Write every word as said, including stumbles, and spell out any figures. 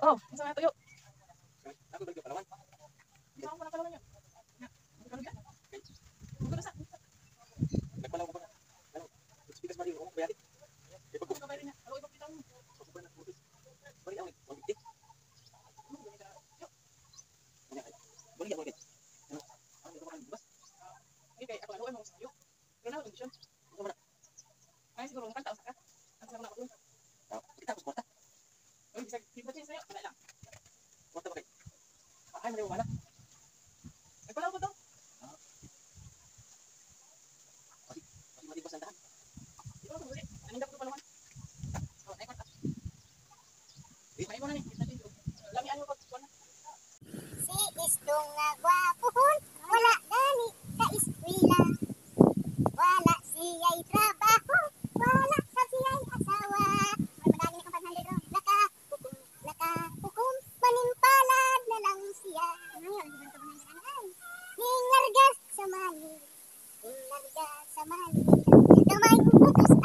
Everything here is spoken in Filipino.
Oh, masa nga tuyo. Ako bagyo palawan. Di ako pala palawan yan. Ano yan? Ano sa? Nagpalaw ko ba? Ano? Speakers ba rin ako bayari? Ipag ko bayari niya. Ano ipag kita mo? Ako ba na putis? Bari ako one fifty. Bari ako ulit. Ano? Ano ito ba kan bus? Okay, ako ano mo sa iyo. Pero na kondisyon. Ito ba? Ay siguro mo kanta usa ka. Ang sa mga ko. Kita ko suporta. Oy, bisa kita sa iyo. Wala lang. Suporta ba kay? Ay, mali wala. Ay pala ko to. Mali ba sandahan? Ito ko muli. Aning dapat palawan. Oh, ay kanta. Eh, may mo na ni. Lami ano ko kuan. Si Istong nga gwapuhon, wala gani sa eskwela. Wala siya'y trabaho, wala sa siya'y asawa. May madali na kang panhandid ro. Nakahukom, nakahukom, manimpalad na lang siya. Hingargas sa mani, hingargas sa mani. Kamay utos